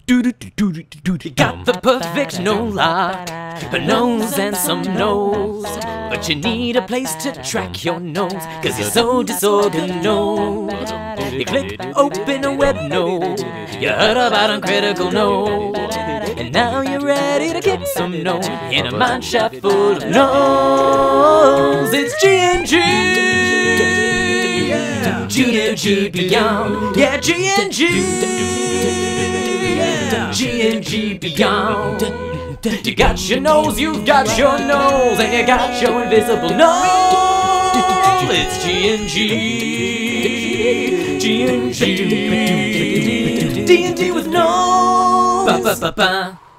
You got the perfect nose, a nose and some nose, but you need a place to track your nose, cause you're so disorganized. You click open a web nose, you heard about uncritical nose, and now you're ready to kick some nose in a mine shaft full of nose. It's G&G, G&G Beyond, yeah, G&G, G&G Beyond. You got your nose, you got your nose, and you got your invisible nose. It's G&G, G&G, D&D with nose. Ba ba ba ba.